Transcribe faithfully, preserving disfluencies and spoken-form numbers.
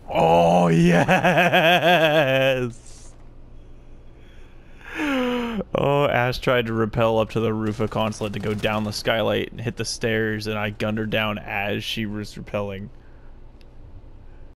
Oh, yes! Oh, Ash tried to rappel up to the roof of Consulate to go down the skylight and hit the stairs, and I gunned her down as she was rappelling.